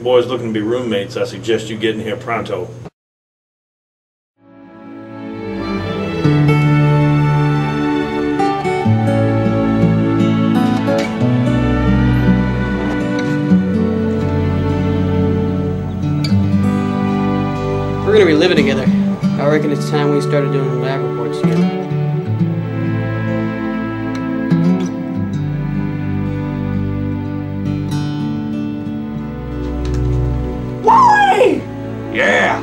boys looking to be roommates, I suggest you get in here pronto. We're gonna be living together. I reckon it's time we started doing lab reports together. Wally! Yeah!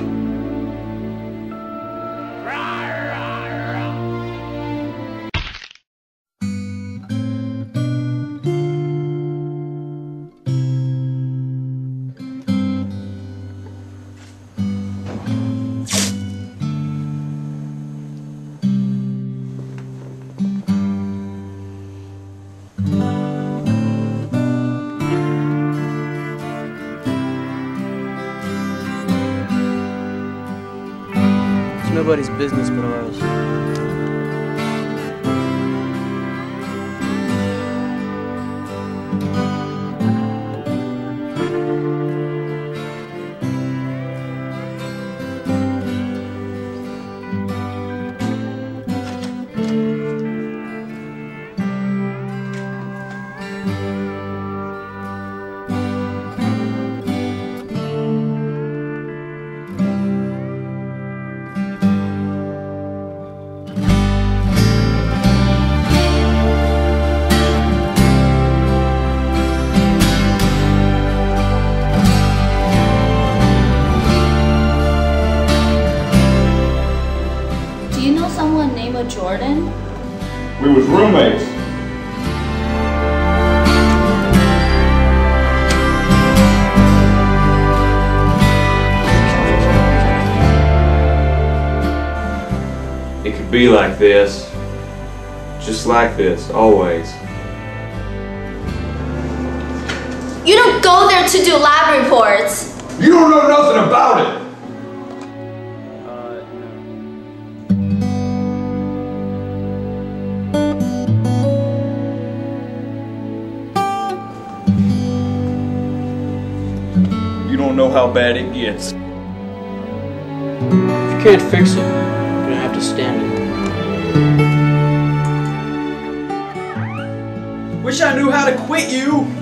It's nobody's business but ours. Do you know someone named Jordan? We was roommates. It could be like this. Just like this, always. You don't go there to do lab reports. You don't know nothing about it! You don't know how bad it gets. If you can't fix it, you're gonna have to stand it. Wish I knew how to quit you.